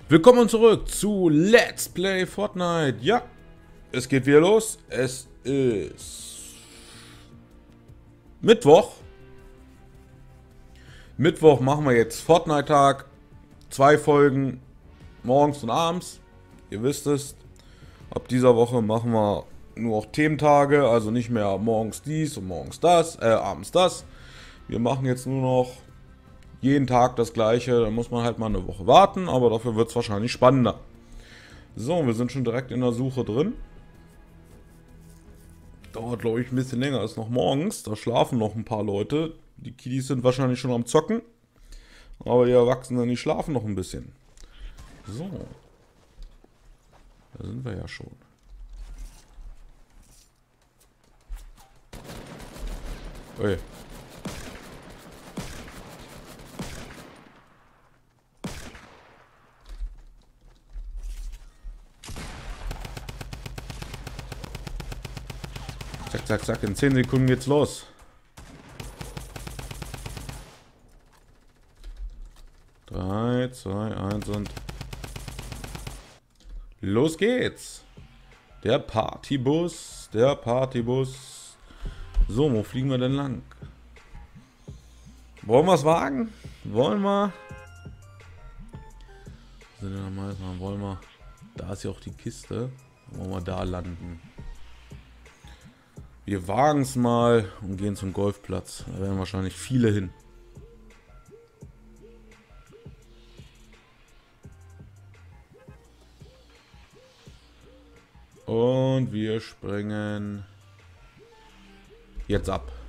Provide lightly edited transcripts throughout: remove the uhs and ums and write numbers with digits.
Willkommen zurück zu Let's Play Fortnite. Ja, es geht wieder los. Es ist Mittwoch. Mittwoch machen wir jetzt Fortnite-Tag. 2 Folgen morgens und abends. Ihr wisst es. Ab dieser Woche machen wir nur noch Thementage. Also nicht mehr morgens dies und morgens das, abends das. Wir machen jetzt nur noch jeden Tag das gleiche, da muss man halt mal eine Woche warten, aber dafür wird es wahrscheinlich spannender. So, wir sind schon direkt in der Suche drin. Dauert, glaube ich, ein bisschen länger als noch morgens. Da schlafen noch ein paar Leute. Die Kiddies sind wahrscheinlich schon am Zocken. Aber die Erwachsenen, die schlafen noch ein bisschen. So. Da sind wir ja schon. Ui. Zack, zack, zack. In 10 Sekunden geht's los. Drei, zwei, eins und... Los geht's! Der Partybus, der Partybus. So, wo fliegen wir denn lang? Wollen wir es wagen? Wollen wir? Wollen wir? Da ist ja auch die Kiste. Wollen wir da landen? Wir wagen es mal und gehen zum Golfplatz. Da werden wahrscheinlich viele hin. Und wir springen jetzt ab.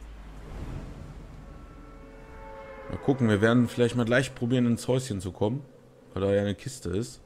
Mal gucken, wir werden vielleicht mal gleich probieren, ins Häuschen zu kommen, weil da ja eine Kiste ist.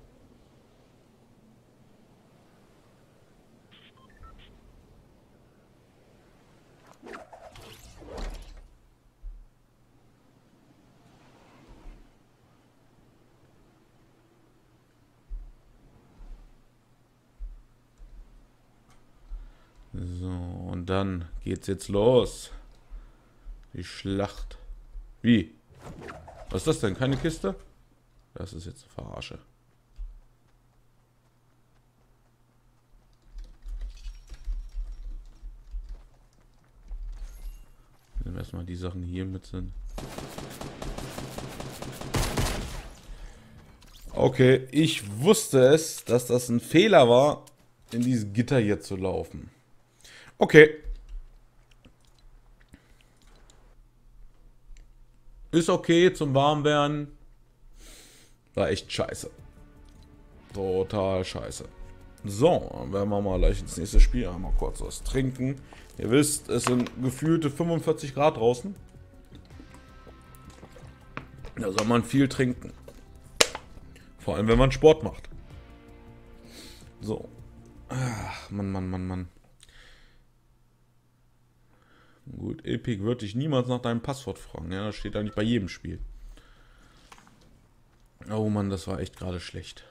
So, und dann geht's jetzt los. Die Schlacht. Wie? Was ist das denn? Keine Kiste? Das ist jetzt eine Verarsche. Nehmen wir erstmal die Sachen, die hier mit sind. Okay, ich wusste es, dass das ein Fehler war, in dieses Gitter hier zu laufen. Okay. Ist okay zum Warmwerden. War echt scheiße. Total scheiße. So, dann werden wir mal gleich ins nächste Spiel einmal kurz was trinken. Ihr wisst, es sind gefühlte 45 Grad draußen. Da soll man viel trinken. Vor allem, wenn man Sport macht. So. Ach, Mann. Gut, Epic würde dich niemals nach deinem Passwort fragen. Ja, das steht eigentlich bei jedem Spiel. Oh Mann, das war echt gerade schlecht.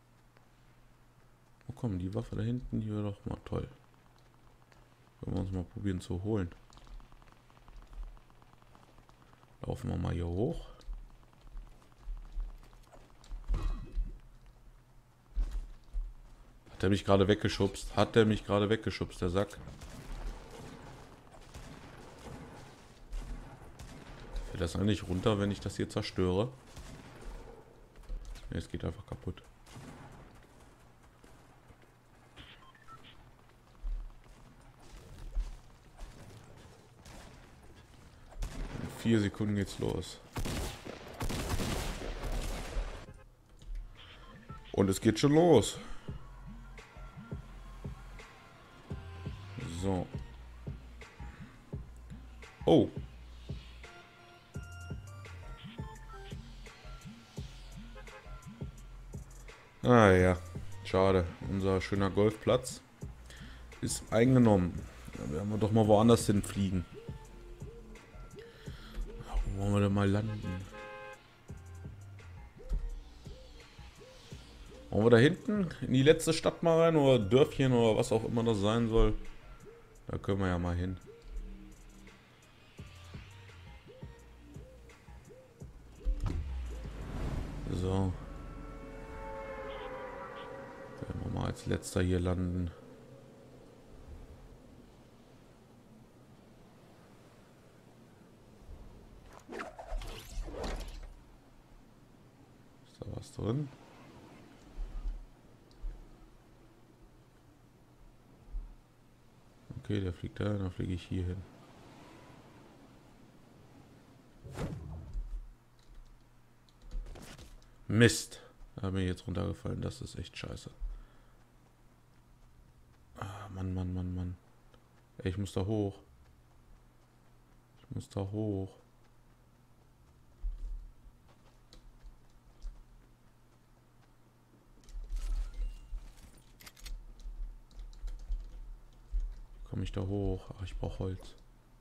Oh komm, die Waffe da hinten, die wäre doch mal toll. Wollen wir uns mal probieren zu holen. Laufen wir mal hier hoch. Hat er mich gerade weggeschubst? Hat er mich gerade weggeschubst, der Sack? Fällt das eigentlich runter, wenn ich das hier zerstöre? Ne, es geht einfach kaputt. In 4 Sekunden geht's los. Und es geht schon los. So. Oh. Ah ja, schade. Unser schöner Golfplatz ist eingenommen. Da werden wir doch mal woanders hinfliegen. Wo wollen wir denn mal landen? Wollen wir da hinten in die letzte Stadt mal rein oder Dörfchen oder was auch immer das sein soll? Da können wir ja mal hin. So. als letzter hier landen. Ist da was drin? Okay, der fliegt da, dann fliege ich hier hin. Mist. Da bin ich jetzt runtergefallen. Das ist echt scheiße. Ah, Mann, Mann, Mann, Mann. Ey, ich muss da hoch. Ich muss da hoch. Wie komme ich da hoch? Ach, ich brauche Holz.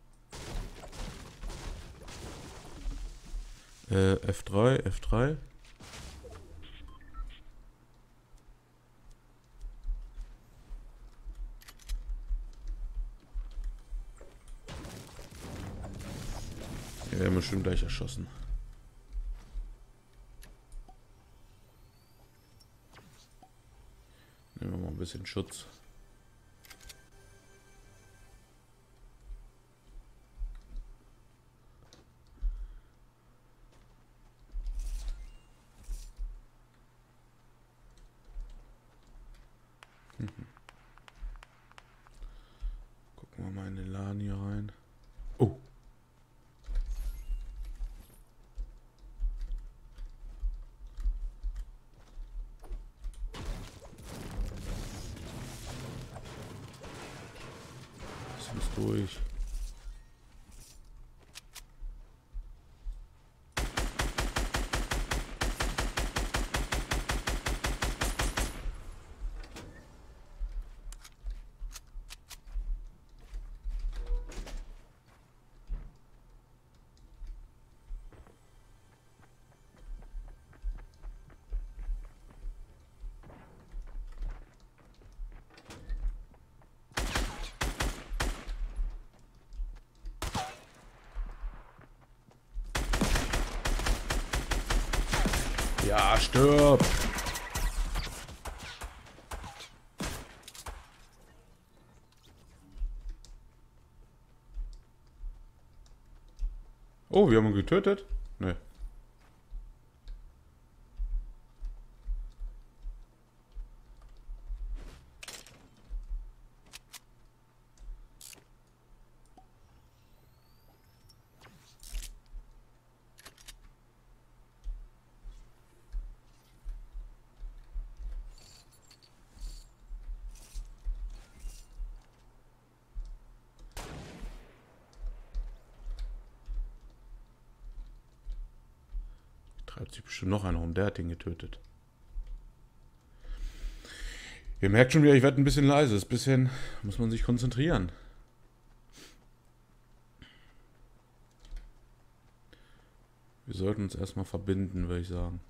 F3, F3. Wir werden bestimmt gleich erschossen. Nehmen wir mal ein bisschen Schutz. Gucken wir mal in den Laden hier rein. Oh. Das ist durch. Ja, stirb! Oh, wir haben ihn getötet? Ne. Treibt sich bestimmt noch einer rum. Der hat ihn getötet. Ihr merkt schon wieder, ich werde ein bisschen leise. Ist ein bisschen, muss man sich konzentrieren. Wir sollten uns erstmal verbinden, würde ich sagen.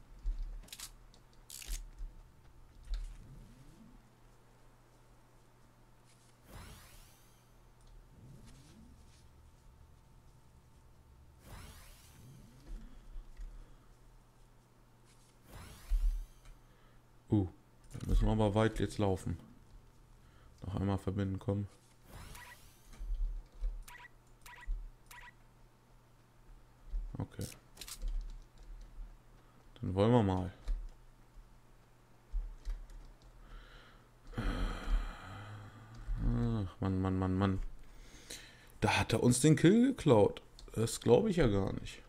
Da müssen wir aber weit jetzt laufen. Noch einmal verbinden, kommen. Okay. Dann wollen wir mal. Ach, Mann, Mann, Mann, Mann. Da hat er uns den Kill geklaut. Das glaube ich ja gar nicht.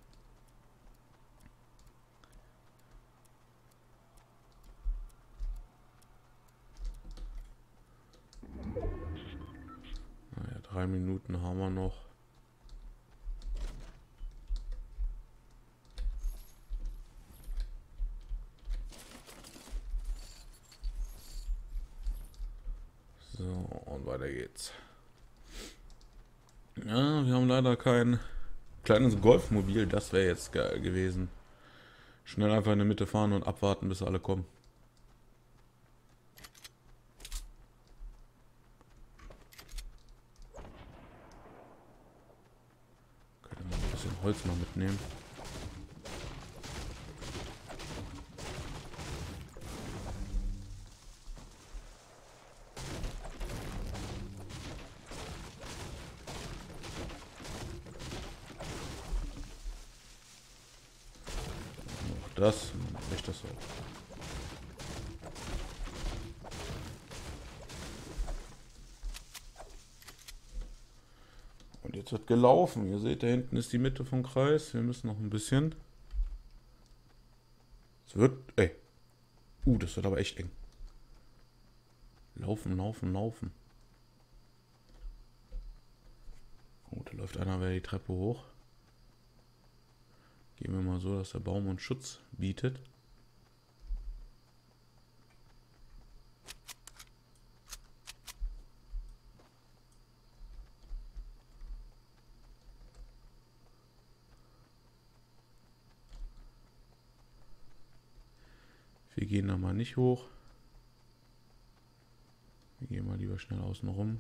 Naja, 3 Minuten haben wir noch. So, und weiter geht's. Ja, wir haben leider kein kleines Golfmobil. Das wäre jetzt geil gewesen. Schnell einfach in der Mitte fahren und abwarten, bis alle kommen. Können wir ein bisschen Holz noch mitnehmen. das, ich das so. Und jetzt wird gelaufen. Ihr seht, da hinten ist die Mitte vom Kreis. Wir müssen noch ein bisschen. Es wird, ey. Das wird aber echt eng. Laufen, laufen, laufen. Oh, da läuft einer wieder die Treppe hoch. Gehen wir mal so, dass der Baum uns Schutz bietet. Wir gehen da mal nicht hoch. Wir gehen mal lieber schnell außen rum.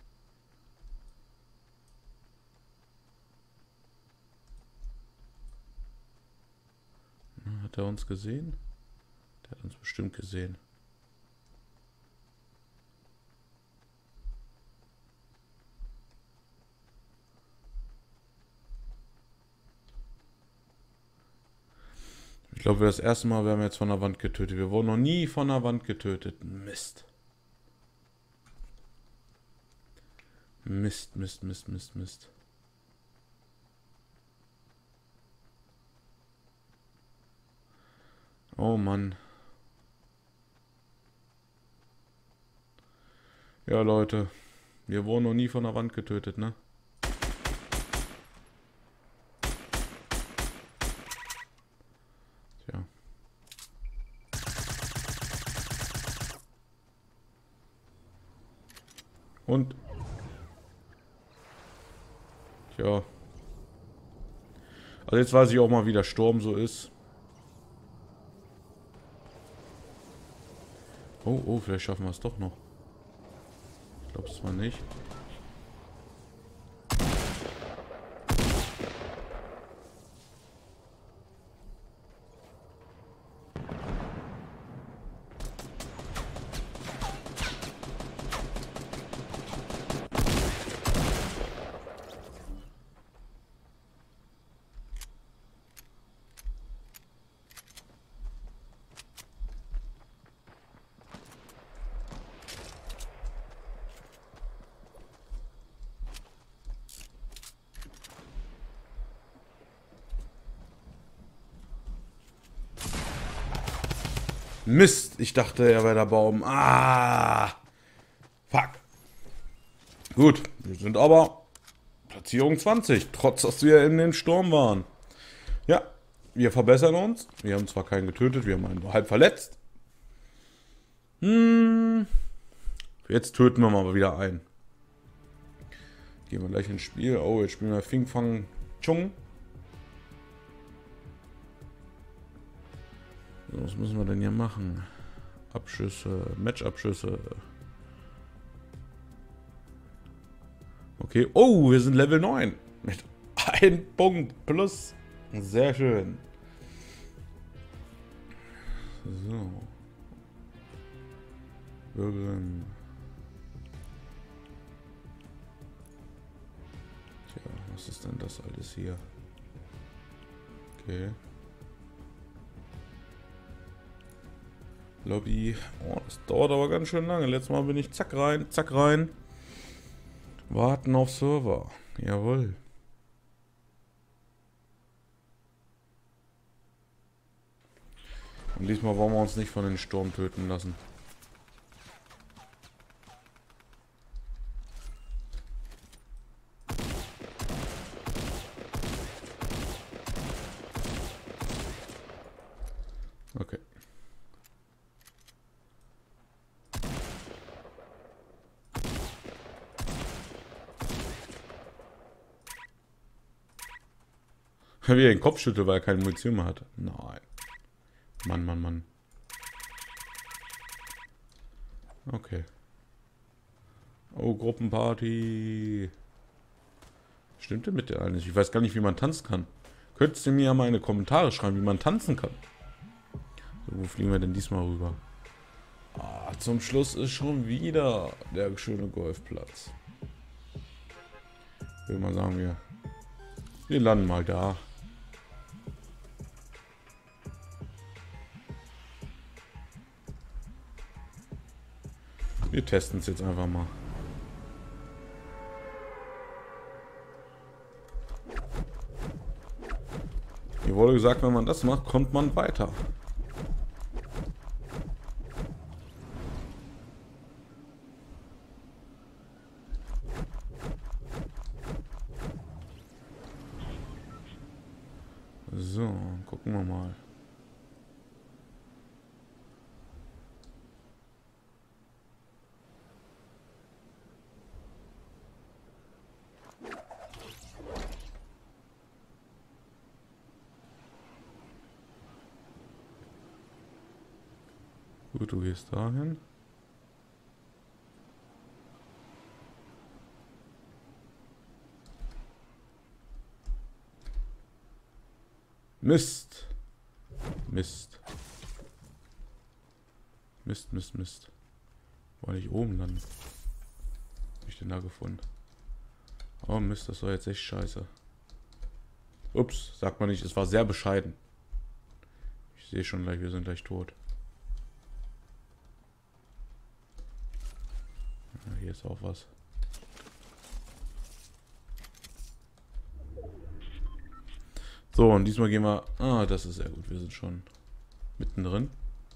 Hat er uns gesehen? Der hat uns bestimmt gesehen. Ich glaube, das erste Mal werden wir jetzt von der Wand getötet. Wir wurden noch nie von der Wand getötet. Mist. Mist, Mist, Mist, Mist, Mist. Oh Mann. Ja, Leute. Wir wurden noch nie von der Wand getötet, ne? Tja. Und? Tja. Also jetzt weiß ich auch mal, wie der Sturm so ist. Oh, vielleicht schaffen wir es doch noch. Ich glaube es zwar nicht. Mist, ich dachte, er wäre der Baum. Ah, fuck. Gut, wir sind aber Platzierung 20, trotz dass wir in den Sturm waren. Ja, wir verbessern uns. Wir haben zwar keinen getötet, wir haben einen nur halb verletzt. Jetzt töten wir mal wieder einen. Gehen wir gleich ins Spiel. Oh, jetzt spielen wir Fing Fang Chung. So, was müssen wir denn hier machen? Abschüsse, Match-Abschüsse. Okay, oh, wir sind Level 9. Mit 1 Punkt plus. Sehr schön. So. Bürgerin. Tja, was ist denn das alles hier? Okay. Lobby. Oh, das dauert aber ganz schön lange. Letztes Mal bin ich zack rein, zack rein. Warten auf Server. Jawohl. Und diesmal wollen wir uns nicht von den Sturm töten lassen. Okay. Wie er den Kopf schüttelt, weil er keine Munition mehr hat. Nein. Mann, Mann, Mann. Okay. Oh, Gruppenparty. Stimmt denn mit der eigentlich? Ich weiß gar nicht, wie man tanzen kann. Könntest du mir ja mal in die Kommentare schreiben, wie man tanzen kann? So, wo fliegen wir denn diesmal rüber? Ah, zum Schluss ist schon wieder der schöne Golfplatz. Ich will mal sagen, wir landen mal da. Wir testen es jetzt einfach mal. Mir wurde gesagt, wenn man das macht, kommt man weiter. So, gucken wir mal. Gut, du gehst dahin. Mist. Mist. Mist, Mist, Mist. War nicht oben dann. Hab ich den da gefunden? Oh Mist, das war jetzt echt scheiße. Ups, sagt man nicht, es war sehr bescheiden. Ich sehe schon gleich, wir sind gleich tot. Ja, hier ist auch was. So, und diesmal gehen wir... Ah, das ist sehr gut. Wir sind schon mittendrin.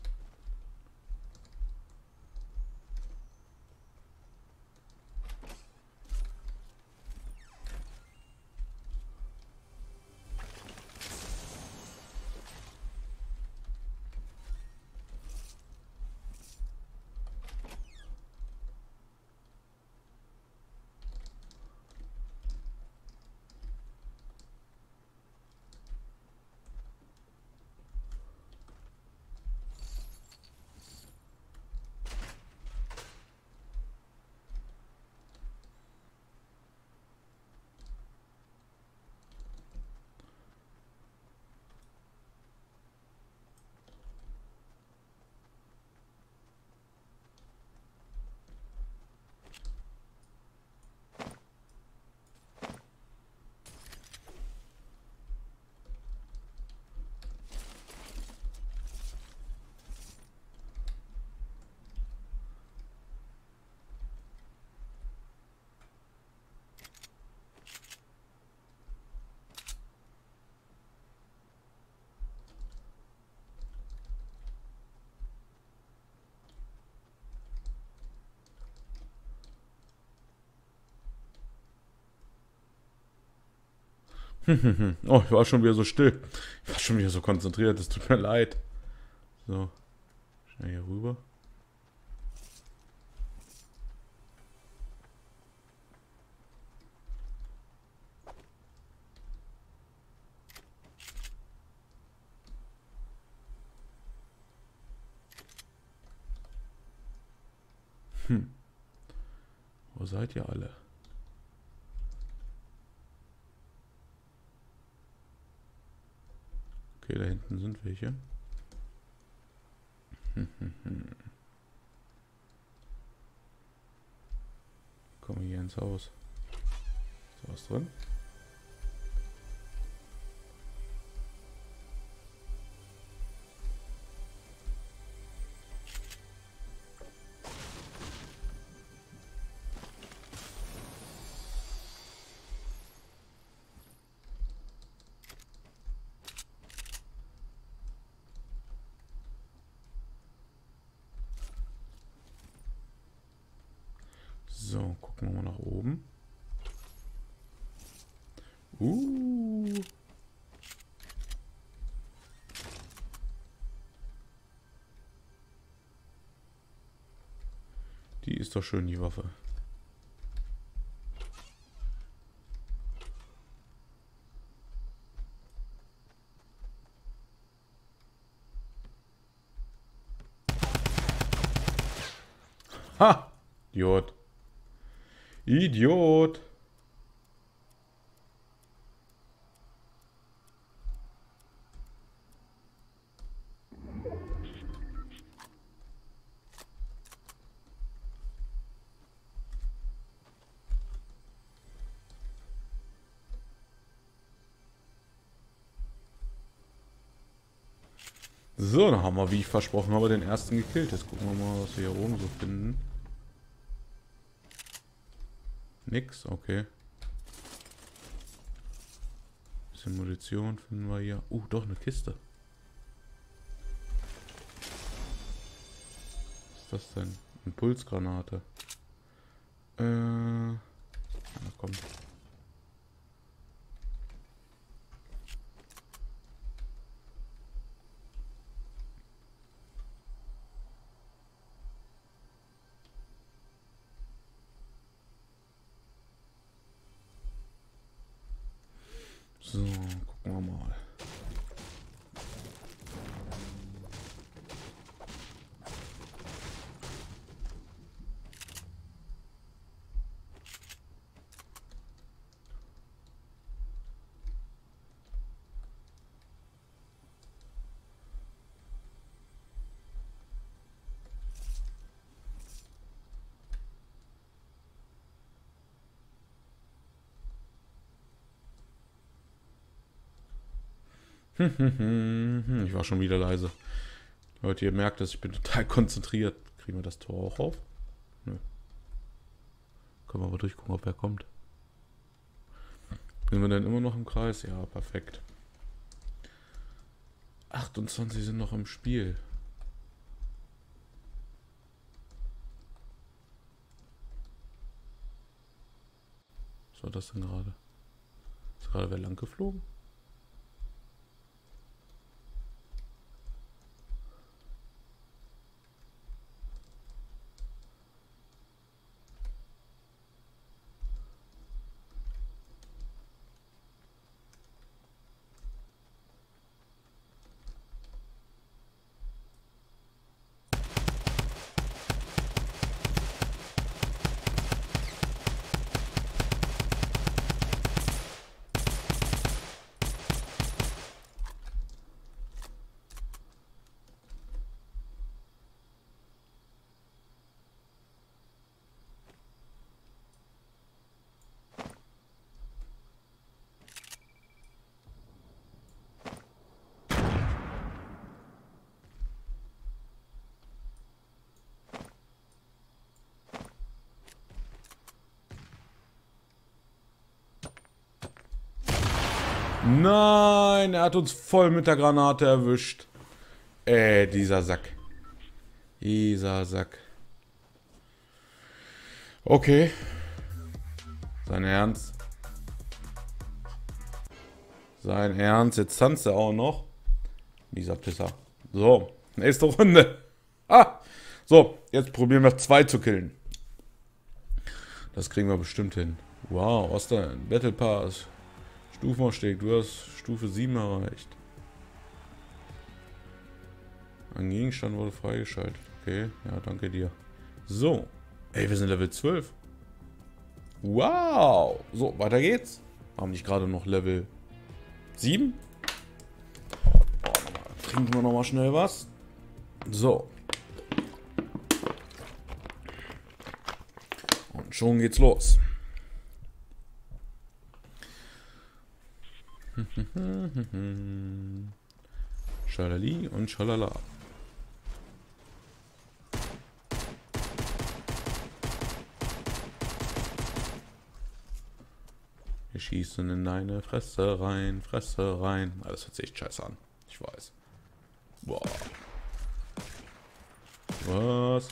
Oh, ich war schon wieder so still. Ich war schon wieder so konzentriert. Es tut mir leid. So. Schnell hier rüber. Wo seid ihr alle? Okay, da hinten sind welche. Kommen wir hier ins Haus. Ist da was drin? So, gucken wir mal nach oben. Die ist doch schön, die Waffe. Ha! Idiot. Idiot. So, dann haben wir, wie ich versprochen habe, den ersten gekillt. Jetzt gucken wir mal, was wir hier oben so finden. Nix, okay. Bisschen Munition finden wir hier. Doch, eine Kiste. Was ist das denn? Impulsgranate. Na komm. So, gucken wir mal. Ich war schon wieder leise. Leute, ihr merkt es, ich bin total konzentriert. Kriegen wir das Tor auch auf? Nö. Können wir aber durchgucken, ob er kommt. Sind wir denn immer noch im Kreis? Ja, perfekt. 28 sind noch im Spiel. Was war das denn gerade? Ist gerade wer lang geflogen? Nein, er hat uns voll mit der Granate erwischt. Dieser Sack. Dieser Sack. Okay. Sein Ernst. Sein Ernst. Jetzt tanzt er auch noch. Dieser Pisser. So, nächste Runde. So, jetzt probieren wir 2 zu killen. Das kriegen wir bestimmt hin. Wow, was denn? Battle Pass. Stufenausstieg. Du hast Stufe 7 erreicht. Ein Gegenstand wurde freigeschaltet. Okay, ja, danke dir. So. Ey, wir sind Level 12. Wow. So, weiter geht's. Haben nicht gerade noch Level 7? Trinken wir nochmal schnell was. So. Und schon geht's los. Schalali und schalala. Wir schießen in deine Fresse rein, Fresse rein. Das hört sich echt scheiße an. Ich weiß. Boah. Was?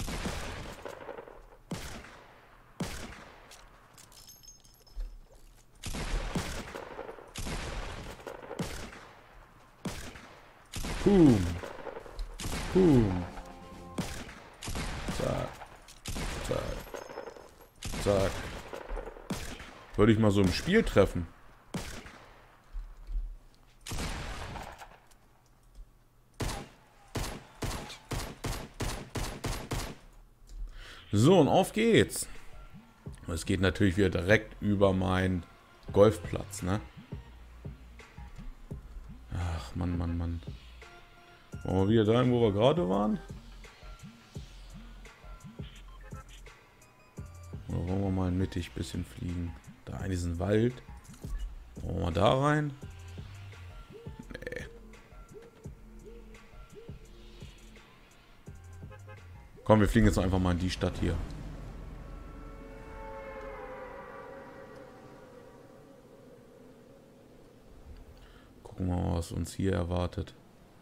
Boom. Boom. Zack. Zack. Zack. Würde ich mal so im Spiel treffen. So, und auf geht's. Es geht natürlich wieder direkt über meinen Golfplatz, ne? Ach, Mann, Mann, Mann. Wollen wir wieder dahin, wo wir gerade waren? Oder wollen wir mal mittig ein bisschen fliegen? Da in diesen Wald. Wollen wir da rein? Nee. Komm, wir fliegen jetzt einfach mal in die Stadt hier. Gucken wir mal, was uns hier erwartet.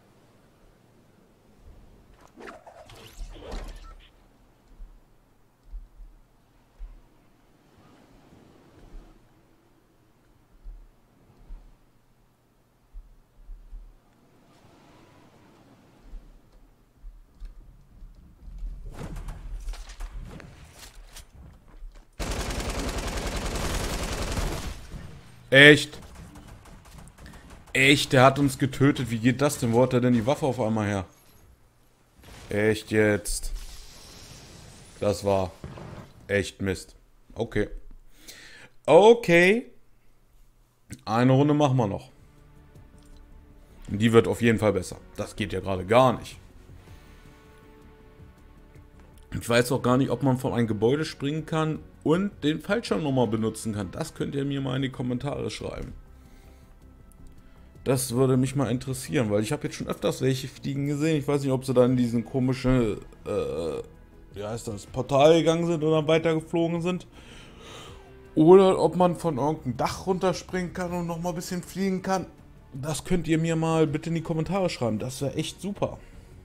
Echt? Echt, der hat uns getötet. Wie geht das denn? Wo hat er denn die Waffe auf einmal her? Echt jetzt? Das war echt Mist. Okay. Okay. Eine Runde machen wir noch. Die wird auf jeden Fall besser. Das geht ja gerade gar nicht. Ich weiß auch gar nicht, ob man von einem Gebäude springen kann und den Fallschirm nochmal benutzen kann. Das könnt ihr mir mal in die Kommentare schreiben. Das würde mich mal interessieren, weil ich habe jetzt schon öfters welche fliegen gesehen. Ich weiß nicht, ob sie dann in diesen komischen, wie heißt das, Portal gegangen sind oder weitergeflogen sind. Oder ob man von irgendeinem Dach runterspringen kann und nochmal ein bisschen fliegen kann. Das könnt ihr mir mal bitte in die Kommentare schreiben. Das wäre echt super.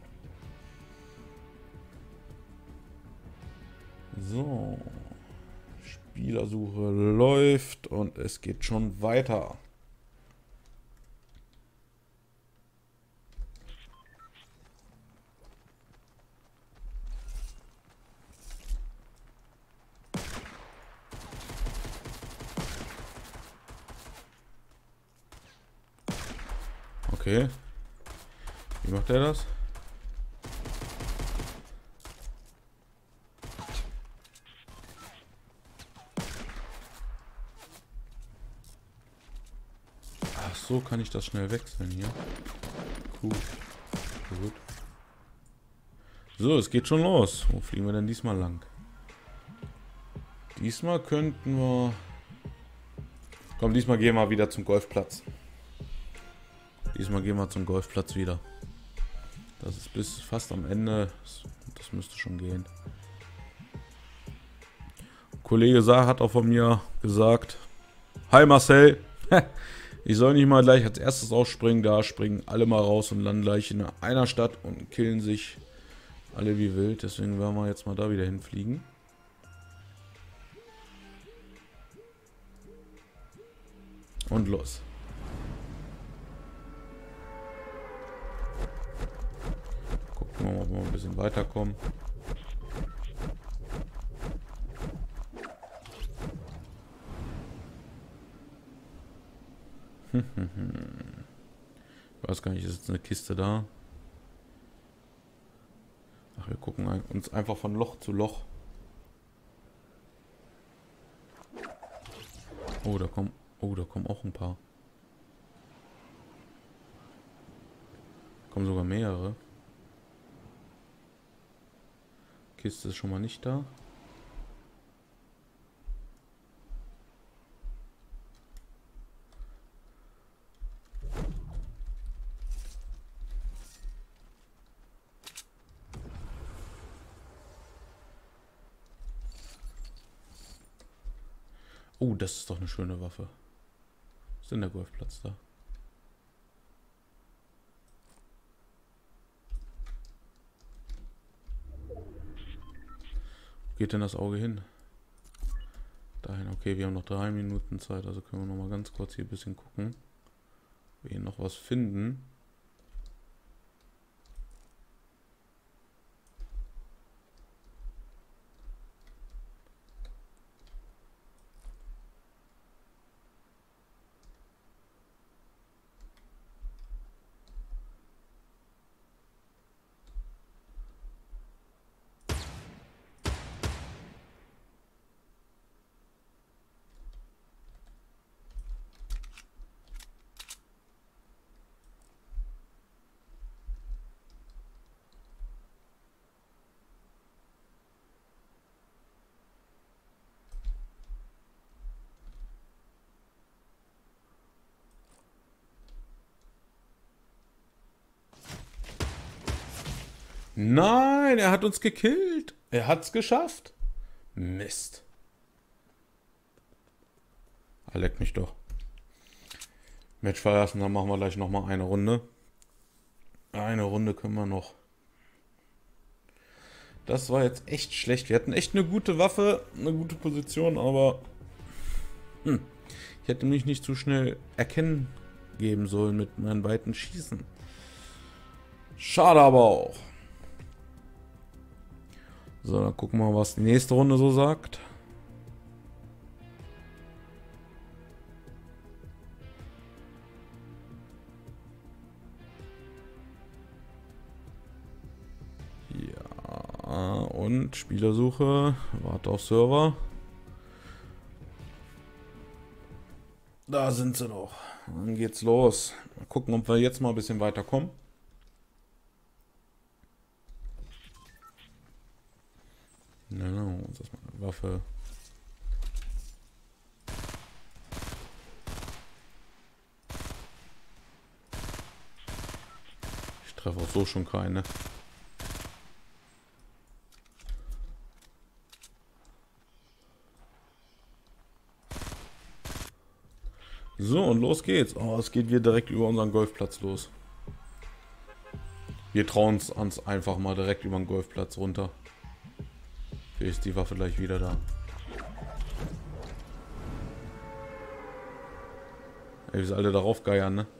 So. Spielersuche läuft und es geht schon weiter. Okay. Wie macht er das? Ach so, kann ich das schnell wechseln hier. Cool. Gut. So, es geht schon los. Wo fliegen wir denn diesmal lang? Diesmal könnten wir... Komm, diesmal gehen wir wieder zum Golfplatz. Diesmal gehen wir zum Golfplatz wieder. Das ist bis fast am Ende. Das müsste schon gehen. Kollege Saar hat auch von mir gesagt: Hi Marcel, ich soll nicht mal gleich als erstes ausspringen. Da springen alle mal raus und landen gleich in einer Stadt und killen sich alle wie wild. Deswegen werden wir jetzt mal da wieder hinfliegen. Und los. Gucken wir mal, ob wir ein bisschen weiterkommen. Ich weiß gar nicht, ist jetzt eine Kiste da? Ach, wir gucken uns einfach von Loch zu Loch. Oh, da kommen auch ein paar. Kommen sogar mehrere. Kiste ist schon mal nicht da. Oh, das ist doch eine schöne Waffe. Ist denn der Golfplatz da? Wo geht denn das Auge hin? Dahin, okay, wir haben noch 3 Minuten Zeit, also können wir noch mal ganz kurz hier ein bisschen gucken. Wir hier noch was finden. Nein, er hat uns gekillt. Er hat's geschafft. Mist. Ah, leck mich doch. Match verlassen, dann machen wir gleich nochmal eine Runde. Eine Runde können wir noch. Das war jetzt echt schlecht. Wir hatten echt eine gute Waffe, eine gute Position, aber ich hätte mich nicht zu schnell erkennen geben sollen mit meinen weiten Schießen. Schade aber auch. So, dann gucken wir mal, was die nächste Runde so sagt. Ja, und Spielersuche. Warte auf Server. Da sind sie doch. Dann geht's los. Mal gucken, ob wir jetzt mal ein bisschen weiterkommen. Genau, das ist mal eine Waffe. Ich treffe auch so schon keine. So, und los geht's. Oh, es geht wieder direkt über unseren Golfplatz los. Wir trauen uns einfach mal direkt über den Golfplatz runter. Hier ist die Waffe gleich wieder da. Ey, wie sie alle darauf geiern, ne?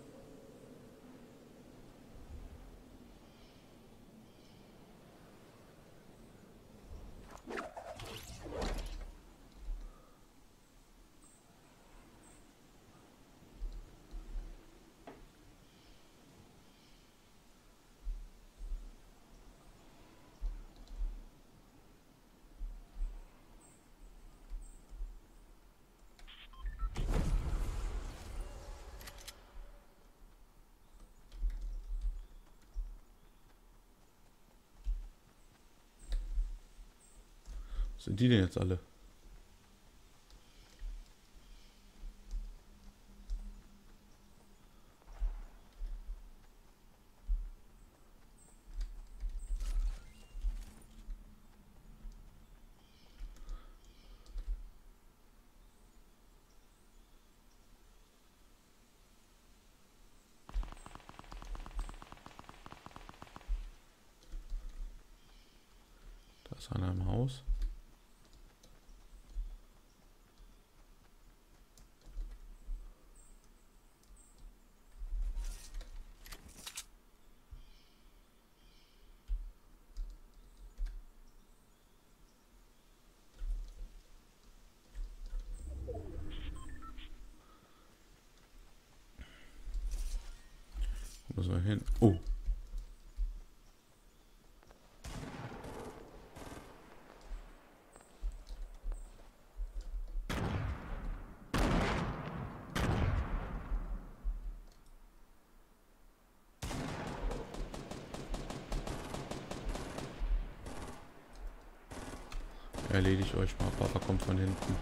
Was sind die denn jetzt alle? Da ist einer im Haus. Wo müssen wir hin? Oh. Erledigt euch mal. Papa kommt von hinten.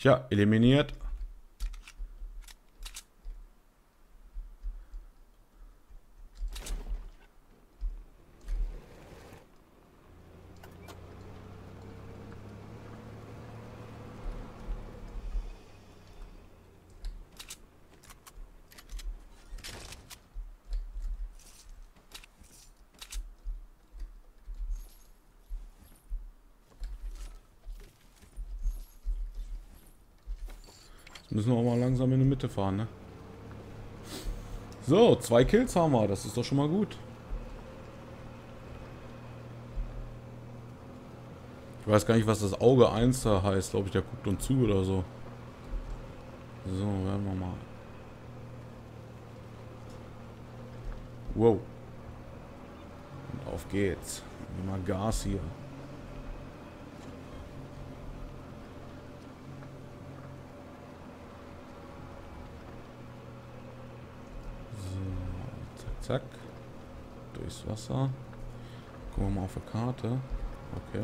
Tja, eliminiert. Müssen wir auch mal langsam in die Mitte fahren, ne? So, 2 Kills haben wir. Das ist doch schon mal gut. Ich weiß gar nicht, was das Auge 1 da heißt. Glaube ich, der guckt uns zu oder so. So, werden wir mal. Wow. Und auf geht's. Mal Gas hier. Zack. Durchs Wasser. Gucken wir mal auf die Karte. Okay.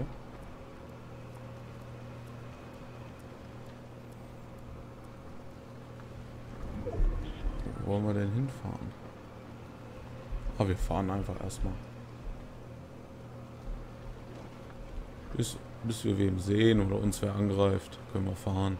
Wo wollen wir denn hinfahren? Ah, wir fahren einfach erstmal. Bis wir wem sehen oder uns wer angreift, können wir fahren.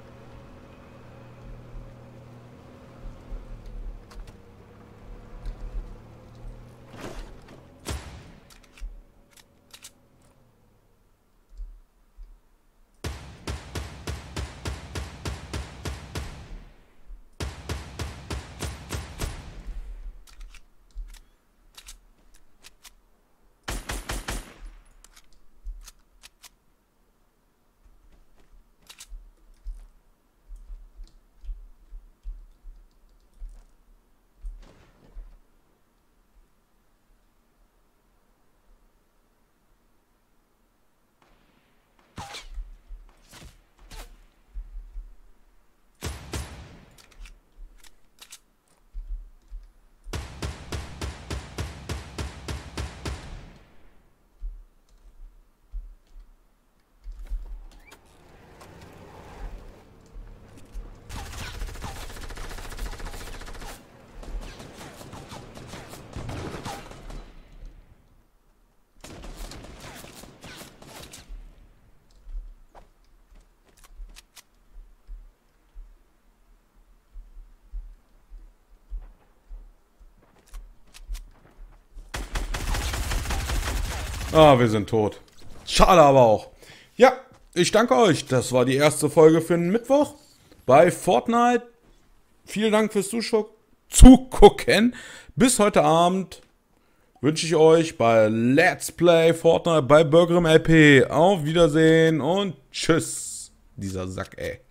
Ah, wir sind tot. Schade aber auch. Ja, ich danke euch. Das war die erste Folge für den Mittwoch bei Fortnite. Vielen Dank fürs Zugucken. Bis heute Abend wünsche ich euch bei Let's Play Fortnite bei Burgrim LP. Auf Wiedersehen und tschüss. Dieser Sack, ey.